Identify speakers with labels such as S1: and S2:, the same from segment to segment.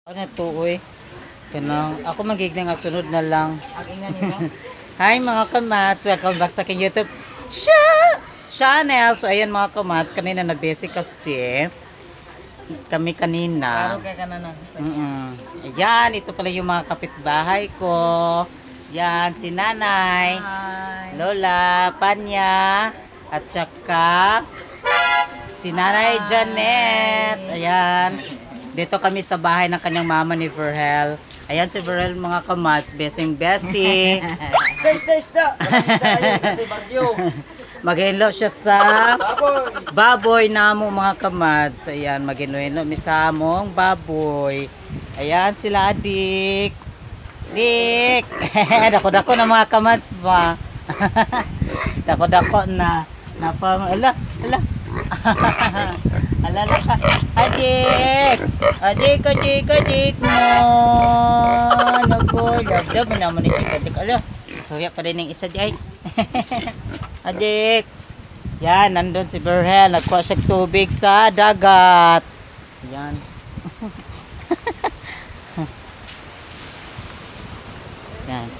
S1: Ano to, uy? Kanang, ako magiging nga sunod na lang.
S2: Ang ingnan nimo.
S1: Hi mga kamats! Welcome back sa aking YouTube channel! So ayan mga kamats, kanina nag-basic kasi kami kanina.
S2: Klaro kay kananan.
S1: Ayan, ito pala yung mga kapitbahay ko. Yan, si Nanay,
S2: Hi.
S1: Lola, Panya, at saka si Nanay Janet. Ayan. Dito kami sa bahay ng kanyang mama ni Verhel. Ayan si Verhel mga kamats, besing-besi.
S2: Stay. Kasi bagyo.
S1: Mag-hello siya sa baboy namo mga kamats. Ayan, mag-hello mi sa among baboy. Ayan sila Dik. Dik. Dako-dako na mga kamats ba. Dako-dako na. Napang ala. Alala ka. Adik mo. Naku, lagdab naman ni adik. Ala, surya pa din yung isa di ay. Adik. Yan, nandun si Verhel. Nagkuha siya tubig sa dagat. Yan. Yan.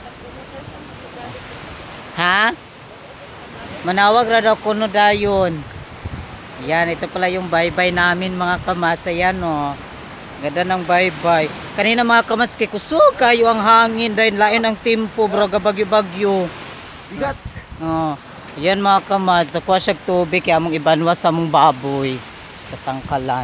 S1: Ha? Manawag ra daw kuno dayon. Yan, ito pala yung bye-bye namin mga kamas. Ayan o. Ganda ng bye-bye. Kanina mga kamas, kay kusog kayo ang hangin. Dahil lain ang timpo, braga bagyo-bagyo.
S2: Bigat.
S1: Oh. Ayan mga kamas, nakuha siya tubig. Kaya mong ibanwas sa mong baboy. Sa tangkalan.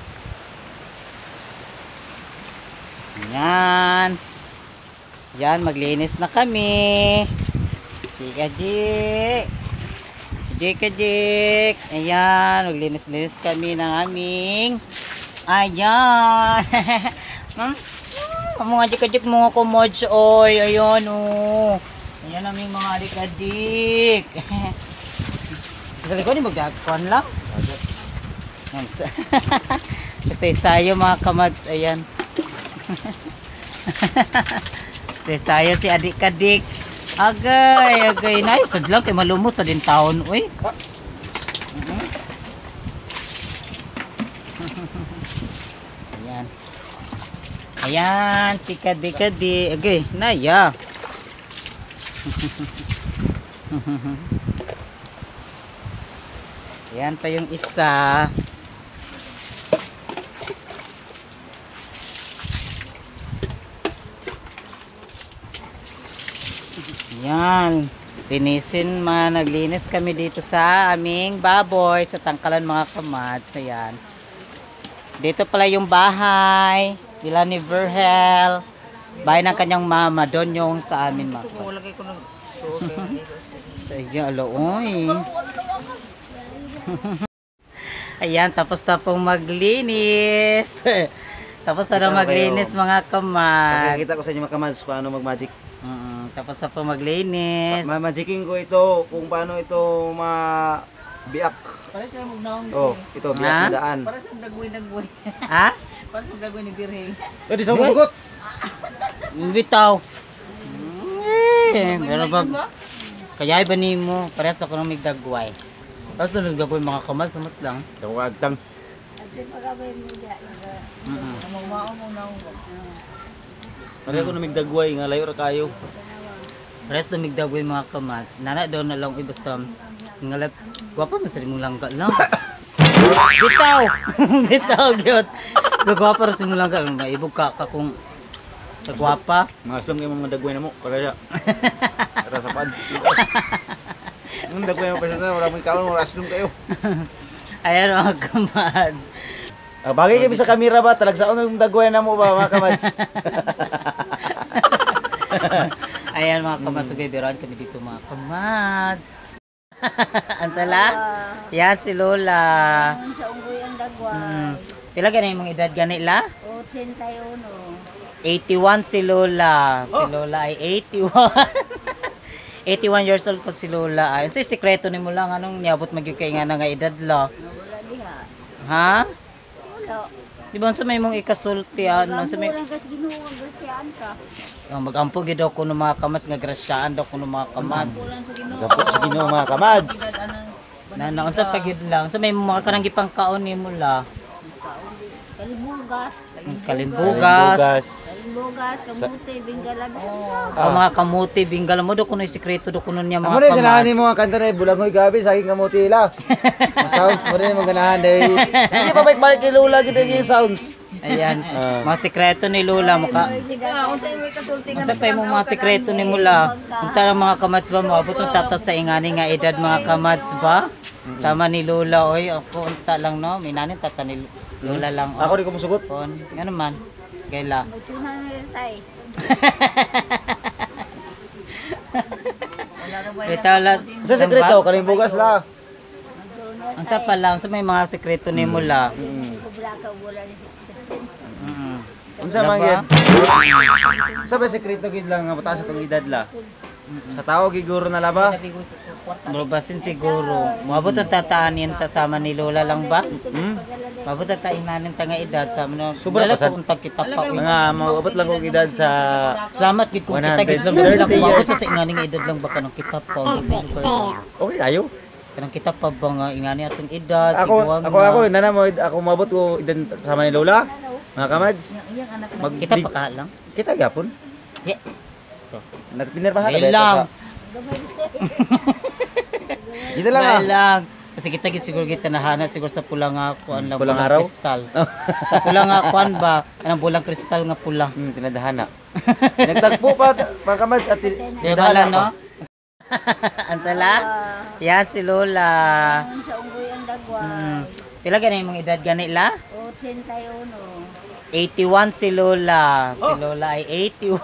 S1: Yan. Yan, maglinis na kami. Sige, Dik. Ayan, maglinis-linis kami ng aming. Ayan. Mga dik-dik mga kumods. Oy, ayan o. Ayan aming mga dik-dik. Dali ko ni magdagkon lang. Kasi sayo mga kamads. Ayan. Kasi sayo si adik-adik. Agay, nice. Sadlang kay malumos sa din taon, uy. Ayan, si kadi-kadi. Agay, naya. Ayan pa yung isa. Yan, naglinis kami dito sa aming baboy sa tangkalan mga kamads. Ayan. Dito pala yung bahay nila ni Verhel. Bahay ng kanyang mama, doon yung sa amin mga kamads. Sa iyo, aloy. Ayan, tapos na pong maglinis. Tapos na maglinis mga kamads.
S2: Pakikita ko sa inyo mga kamads paano mag-magic.
S1: Tapos na po maglinis.
S2: Magicking ko ito kung paano ito biak.
S3: Para siya magnaong.
S2: Oh, ito biak na daan.
S3: Para siya dagway.
S1: Ha?
S3: Para siya dagway ni Birhel.
S2: Di sa bugot.
S1: Bitaw. Pero bag kaya iba nimo, parehas na ko nang migdagway. Tapos na nagdagway mga kamal, samot lang.
S2: Dawagtang.
S3: Mamaon mo naong.
S2: Pareho ko na migdagway nga layo ra kayo.
S1: Parehas na migdagway mga kamal. Nana daw na lang basta ngalap. Gwapa mo sa mong langga lang. Bitaw. Bitaw gyud. Gwapa ra sa mong langga, maibog ka kung sa gwapa.
S2: Mga aslam kayo mga dagway na mo. Para siya. Para sa pad. Yung dagway mo pa siya na. Wala mo ikaw. Wala aslam kayo.
S1: Ayan mga kamads.
S2: Bagay kayo sa kamera ba? Talagsaon yung dagway na mo ba mga kamads?
S1: Ayan mga kamads. So bibiroan kami dito mga kamads. Ansala? Yan si Lola.
S4: Sa unggoy ang dagway.
S1: Pila ganun yung mga edad ganila?
S4: 81.
S1: 81 si Lola. Si Lola ay 81. 81 years old po si Lola. Ayun, so sikreto ni mo lang anong niabot magyukay nga na nga edad la.
S4: Wala diha.
S1: Ha?
S4: Wala.
S1: Di ba sa may mong ikasulti ano sa may
S4: Wala kas ginuon grasyan ka.
S1: mag-ampo gid daw kuno mga kamas nga grasyaan daw kuno mga kamads.
S4: Kulang sa ginuon.
S2: Gapot sa Ginoo mga kamads.
S1: Na naunsa pa gid lang. So may mga kanang gipangkaon nimo la.
S4: Kalibugas.
S1: Kalimbugas.
S4: Kalibugas, kamuti, binggalag.
S1: Ang mga kamuti, binggal mo do kuno sikreto do kuno niya
S2: Amo
S1: mga
S2: rin ganahan ni
S1: kamads.
S2: mga kanta na bulangoy gabi sa aking kamuti ila. Sounds mo rin mga ganahan dahil sige pa balik kay Lola gid yung sounds.
S1: Ayan, mga sikreto ni Lola maka.
S3: Unsay may kasultingan.
S1: Unsa pa yung mga sikreto ni Mula? Unta lang mga kamads ba moabot ng tatas sa ingani nga edad mga kamads ba? Sama ni Lola oy, ako unta lang no, minani tata ni Lola lang.
S2: Ako rin kumusugot.
S1: kon. Ngano man? Gaila.
S4: Tunan mo yun tayo.
S1: Bitaw la.
S2: Sa sekreto kalimbugas la.
S1: Unsa pa lang sa may mga sikreto ni Mula.
S4: Kubra ka, wala ni
S2: Unsa man
S1: Diba?
S2: gyud? Sa ba sekreto gid lang nga mataas atong edad la. Sa tao giguro na la ba?
S1: Marubasin siguro. Moabot ang tataanin ta sama ni Lola lang ba? Mabot ang tainanin ta nga edad sama na.
S2: Sobra
S1: Dala
S2: pa,
S1: ko untag kita pa. oy.
S2: Mga maabot lang kog edad sa
S1: Salamat gid kung kita gid lang
S2: 130
S1: lang mabot
S2: years.
S1: sa ingani nga edad lang ba kanang kita pa.
S2: okay kayo.
S1: Kanang kita pa ba nga ingani atong edad,
S2: Ako
S1: iguang
S2: ako
S1: na.
S2: nana mo ako mabot ko edad sama ni Lola. Mga kamads. Mag
S1: Kita pa ka lang.
S2: Kita gyapon.
S1: Yeah. To.
S2: Nagpiner pa
S1: Dahil lang.
S2: Dito lang
S1: Dahil
S2: ah.
S1: lang. Kasi kita gid siguro kita nahana siguro sa pula nga kuan lang
S2: Pulang
S1: bulang
S2: araw?
S1: kristal. Sa pula nga kuan ba, anang bulang kristal nga pula.
S2: Tinadahana. Nagtagpo pa mga kamads at
S1: Di ba lang no? Ansala? Yan si Lola.
S4: Sa unggoy ang dagwa.
S1: Pila gani imong edad gani la?
S4: 81.
S1: 81 si Lola. Si Lola ay 81.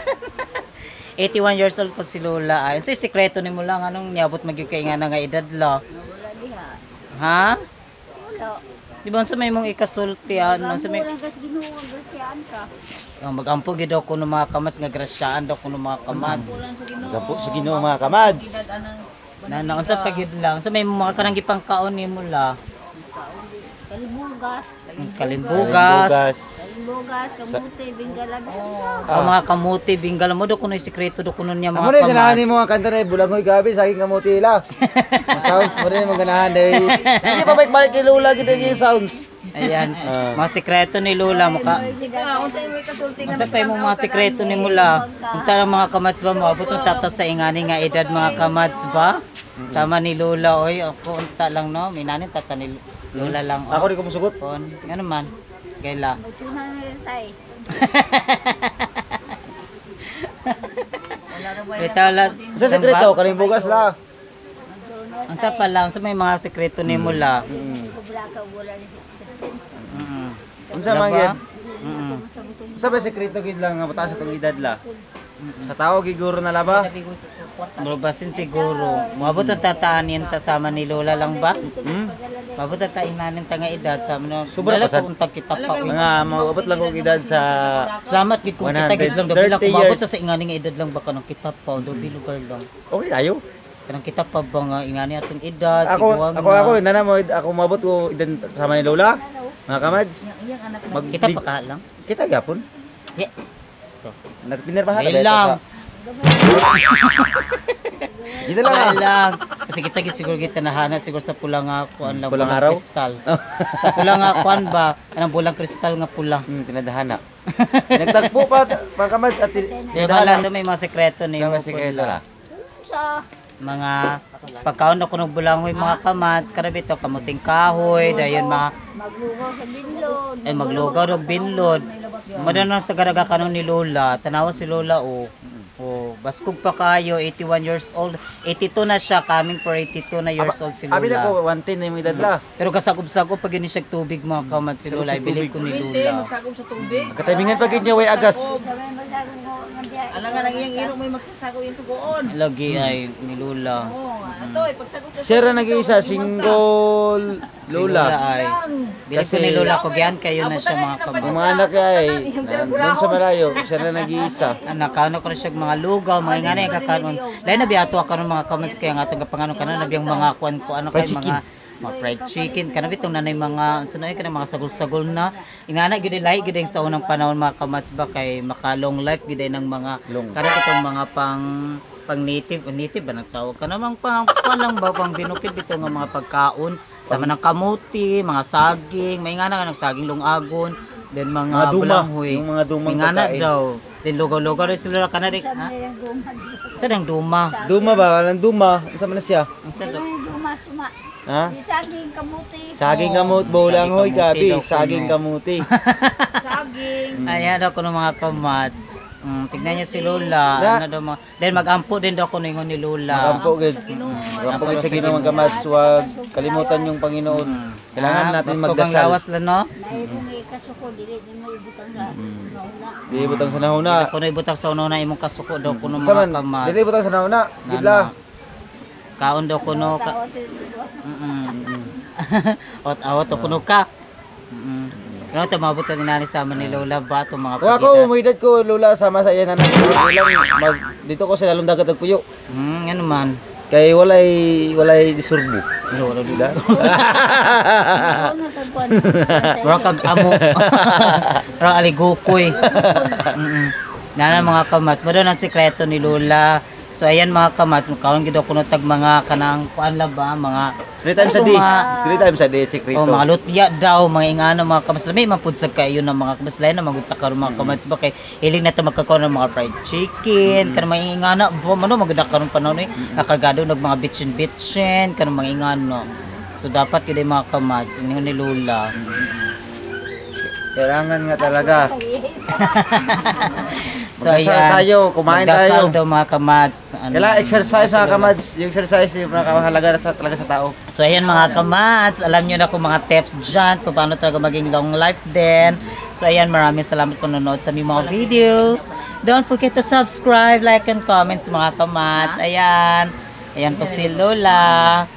S1: 81 years old po si Lola. Ay, sa sikreto ni mo lang anong niabot magyud kay nga nga edad la.
S4: Wala diha.
S1: Ha?
S4: Wala.
S1: Di ba sa may mong ikasulti ano sa may
S4: Wala kas ginuwang grasyan ka.
S1: magampo gid daw kuno mga kamas nga grasyaan daw kuno mga kamads.
S2: Gapo sa Ginoo mga kamads.
S1: Na naunsa pa gid lang. Sa may mga kanang gipangkaon ni mo la.
S4: Kalibugas.
S1: Kalimbugas.
S4: Kalibugas, kamuti, binggalag.
S1: Ang mga kamuti binggal mo do kuno sikreto do kuno niya
S2: Amo
S1: mga
S2: rin ganahan ni
S1: kamads.
S2: mga kanta na bulangoy gabi sa aking kamuti ila. Sounds mo rin mga ganahan dahil sige pa balik kay Lola gid yung sounds.
S1: Ayan, mga sikreto ni Lola maka.
S3: Unsay may kasultingan.
S1: Unsa pa yung mga sikreto ni Mula? Unta lang mga kamads ba moabot ng tatas sa ingani nga edad mga kamads ba? Sama ni Lola oy, ako unta lang no, minani tata ni Lola lang.
S2: Ako rin kumusugot.
S1: kon. Ngano man? Gaila.
S4: Tunan mo yun tayo.
S1: Bitaw la.
S2: Sa sekreto kalimbugas la.
S1: Unsa pa lang sa may mga sikreto ni Mula?
S4: Kubra ka, wala ni
S2: Unsa man gyud?
S4: Sa
S2: Sa ba sekreto gid lang nga mataas atong edad la. Sa tao giguro na la ba?
S1: Marubasin siguro. Moabot ang tataanin ta sama ni Lola lang ba? Mabot ang tainanin ta nga edad sama na.
S2: Sobra
S1: Dala
S2: pa,
S1: ko untag kita pa. oy.
S2: Mga maabot lang kog edad sa
S1: Salamat gid kung kita gid lang dapat
S2: 130
S1: kumabot
S2: years.
S1: sa ingani nga edad lang ba kanang kita pa dobi lugar lang.
S2: okay kayo.
S1: Kanang kita pa ba nga ingani atong edad, iguang
S2: Ako nana mo ako mabot ko edad sama ni Lola. Mga kamads. Mag
S1: kita pa ka lang.
S2: Kita gyapon.
S1: Yeah. To.
S2: Nagpiner pa
S1: Dahil lang.
S2: Dito lang
S1: Dahil
S2: ah.
S1: lang. Kasi kita gid siguro kita nahana siguro sa pula nga kuan lang
S2: Pulang
S1: bulang
S2: araw?
S1: kristal. Sa pula nga kuan ba, anang bulang kristal nga pula.
S2: Tinadahana. Nagtagpo pa mga kamads at
S1: Di ba lang may mga sekreto ni mo
S2: sekreto la.
S4: Sa
S1: mga pagkaon ako ng bulangoy mga kamads karabi to kamuting kahoy dayon mga
S4: maglugaw sa binlod.
S1: ay maglugaw og binlod madano sa garaga kanon ni Lola tanawa si Lola oh baskog pa kayo 81 years old 82 na siya coming for 82 na years old si
S2: Abi na ko
S1: Lola
S2: 110 na yung edad la.
S1: pero kasagub-sagub pag gini siya tubig mga kamads si Lola ibilib ko ni Lola
S3: Magsagom sa tubig.
S2: Kataybingan pa gid niya way agas.
S4: Sabay magsagong mo nga diya.
S3: Alang nga nang iyang iro may magsasago yung sugoon.
S1: lagi ay ni Lola
S3: Oo, ato eh pagsagom sa
S2: Siya ra nag-iisa single
S1: si Lola
S2: Lola.
S1: ay bilib ko ni
S2: Kasi-
S1: Lola ko gian kayo na siya mga
S2: Ang
S1: kamads
S2: mga anak niya ay doon sa malayo, siya na nag-iisa.
S1: nakano ko na siya mga lugaw, mga ingani kakanon. Lain na biato ako ng mga comments kaya nga atong kapanganon kanon na biyang mga kuan ko ano kay
S2: Fried
S1: mga fried chicken kana bitong nanay mga sunoy kana mga sagol-sagol na ingana gid lahi gid sa unang panahon mga kamats ba kay makalong life gid ng mga
S2: Long.
S1: kana itong mga pang native ba nagtawag ka namang pang kuan lang ba pang binukid bitaw nga mga pagkaon Sama ng kamuti, mga saging, may nga na ng saging lungagon, then
S2: Mga
S1: mga
S2: duma,
S1: bulanghoy.
S2: yung mga dumang
S1: May nga na
S2: pagkain.
S1: daw. Then lugaw-lugaw rin sila kanadik.
S4: Sabi
S1: Ha?
S4: nilang guma.
S1: Saan ang duma?
S2: Duma ba? Walang duma. Ano man na siya?
S1: Ang saan
S4: Ano
S1: daw?
S4: yung guma, suma.
S2: Ha?
S4: Di saging kamuti.
S2: Saging
S1: Oo,
S2: kamut, bolang hoy,
S1: saging kamuti
S2: gabi.
S1: daw
S2: Saging
S1: kuno.
S2: kamuti.
S3: Saging.
S1: Ayan daw ko ng mga kamats. Tignan niya si Lola.
S2: Da.
S1: Ano daw mga... Then mag-ampo din daw ko ingon ni Lola.
S2: Makampo gid. Makampo gid sa Ginoo kamats, wag kalimutan yung Panginoon. Kailangan natin
S1: Gusto bang
S2: magdasal.
S1: lawas lang, no?
S4: Nairong ikasuko, dili di mo ibutang sa nauna.
S2: Di butang sa nahuna.
S1: Kuno ibutang sa uno na imong kasuko daw kuno mga
S2: Saman,
S1: kamats.
S2: dili butang sa nahuna. Gidla.
S1: Kaon daw kuno ka.
S4: Tao, tilo.
S1: Ot-awot o kuno ka. Ano ito, mabutan ni Nani sama ni Lola ba itong mga
S2: Kung ako, umuidad ko, Lola, sama sa iyan na dito ko sa lalong dagat ng puyo.
S1: Ano man.
S2: Kay walay disurbo.
S1: Lola
S2: Diba?
S4: Ano tagpuan?
S1: Bro kag amo. Bro aligukoy. Nana mga kamats, ba ang sikreto ni Lola. So ayan mga kamats, makaon gid kuno tag mga kanang kuan la ba, mga
S2: 3 times a day. 3 times a day, secreto.
S1: mga lutya daw, mga ingano mga kamats. May mapudsag kayo ng mga kamats lain na magunta karon mga kamats ba kay hiling na to magkakaroon ng mga fried chicken, kanang mga ingano, ano maganda karon panon nakargado ng mga bitchin, kanang mga ingano. So dapat gid mga kamats, ingon ni Lola.
S2: Kailangan nga talaga.
S1: So
S2: Magdasal
S1: ayan,
S2: tayo, kumain
S1: magdasal
S2: tayo.
S1: daw mga kamats. Ano,
S2: Kailangan exercise mga kamads. Yung exercise yung pinakahalaga talaga sa tao.
S1: So ayan mga kamats, alam nyo na kung mga tips dyan, kung paano talaga maging long life din. So ayan, maraming salamat kung nanonood sa aming mga videos. Don't forget to subscribe, like, and comment sa mga kamats. Ayan, ayan po si Lola.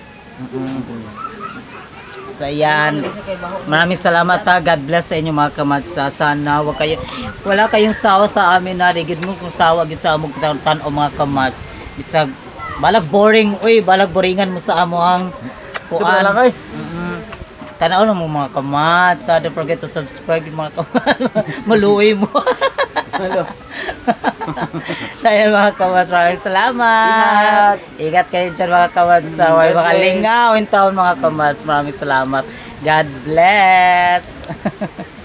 S1: So ayan, maraming salamat ha. God bless sa inyo mga kamats. Sana wala kayong sawa sa amin na rigid mo kung sawa gid sa among tan o mga kamats. Bisag balag boring, balag boringan mo sa amo ang kuan.
S2: lang ay.
S1: Tanaw na mo mga kamats. Don't forget to subscribe mga kamats. Maluoy mo.
S2: Hello.
S1: Ayan mga kamats, maraming salamat. Ingat kayo dyan mga kamats. Sa mga lingaw in town mga kamats. Maraming salamat. God bless.